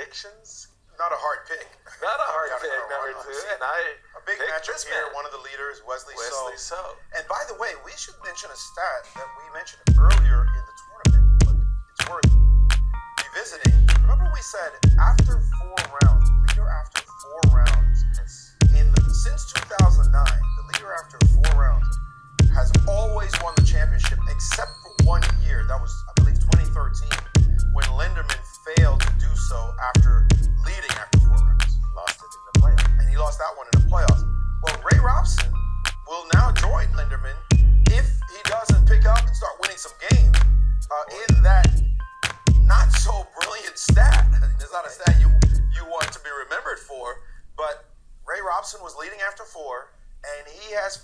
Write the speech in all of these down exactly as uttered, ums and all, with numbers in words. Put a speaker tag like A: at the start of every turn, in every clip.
A: predictions?
B: Not a hard pick.
A: Not a hard
B: Yeah,
A: pick,
B: no,
A: number
B: no,
A: two.
B: no.
A: And I
B: A big
A: picked
B: matchup
A: this
B: here.
A: man.
B: One of the leaders, Wesley,
A: Wesley
B: So.
A: So.
B: And by the way, we should mention a stat that we mentioned earlier in the tournament, but it's worth revisiting. Remember we said after four rounds, leader after four rounds, in the, since two thousand nine, the leader after four rounds has always won the championship except for one year. That was, I believe, twenty thirteen, when Linderman failed to do so after leading after four rounds.
A: He lost it in the playoffs.
B: And he lost that one in the playoffs. Well, Ray Robson will now join Linderman if he doesn't pick up and start winning some games uh, in that not so brilliant stat. It's not a stat you you want to be remembered for, but Ray Robson was leading after four, and he has.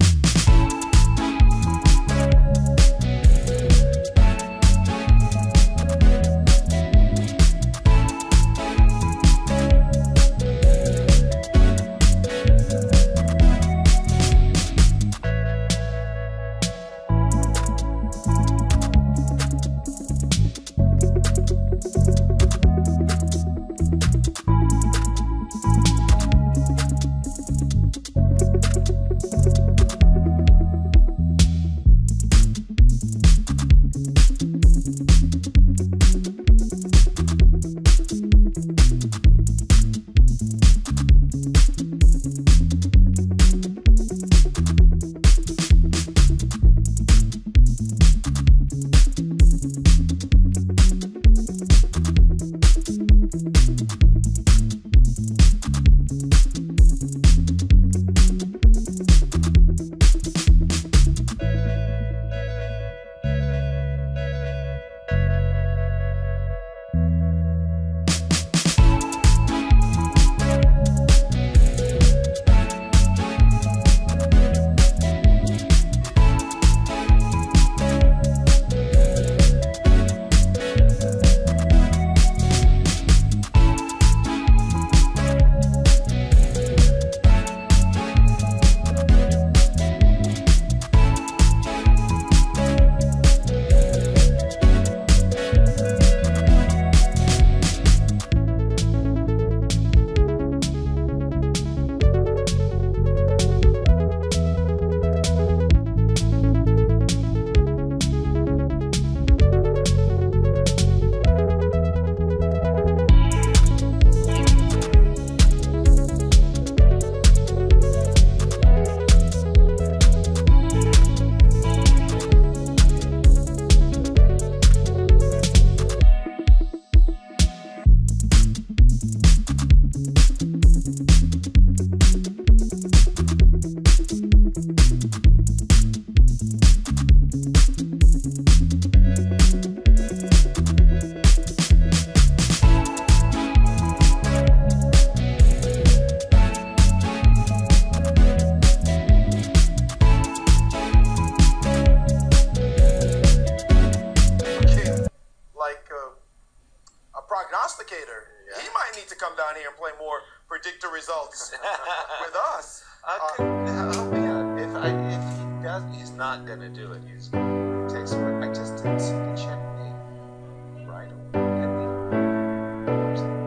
B: Yeah. He might need to come down here and play more predictor results with us.
A: I
B: Uh,
A: could, uh, yeah, if I if he does, he's not gonna do it. He's gonna take some. I just didn't see the checkmate right away. Can we? Where's the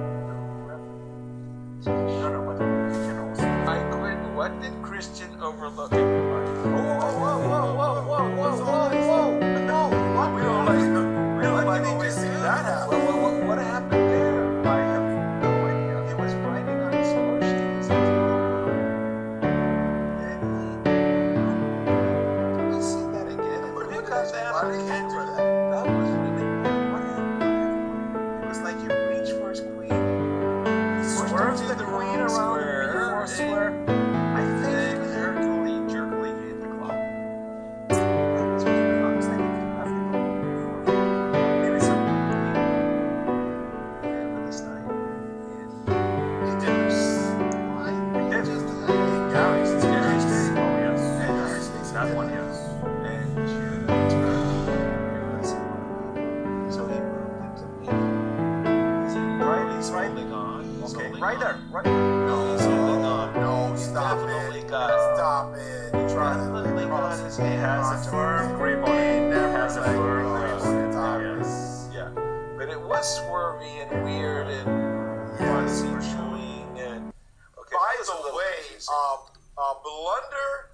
A: referee? No, no, what? You know, I couldn't. What did Christian overlook? Whoa, whoa, whoa, whoa, whoa, whoa, whoa, whoa, whoa! No, what? We don't like. We don't like when we see that happen. What, what, what, what happened there? I have no idea. It was writing on his score sheet. And he. Can we see that again? But look at that.
B: Why did he
A: That
B: do that?
A: That was really weird. What happened? It was like you reach for his queen. He swerves the queen around
C: Square.
A: before square. I think jerkily, jerkily hit the club. That's what it was. I think you have to go. Maybe something. Yeah, with this night. And he did this. Why? He did just
B: Gary's
A: Gary's
B: Gary's
A: day.
C: Oh, yes.
A: And Gary's day.
C: That one, yes.
A: And June turned. So he moved into me. Right, he's right.
C: On.
A: Okay,
C: Solely
A: right
C: on.
A: there. Right. No, he's holding on.
B: No,
A: He's
B: stop
A: definitely
B: it.
A: got.
B: Stop it. You're trying to
A: Definitely got his
C: He has a firm grip on
B: He
C: it.
B: never
C: Has a
B: let
C: firm
B: go.
C: grip.
B: Stop
C: Yes.
A: Yeah, but it was swervy and weird and
B: Yeah.
A: Amazing.
B: Um, uh, blunder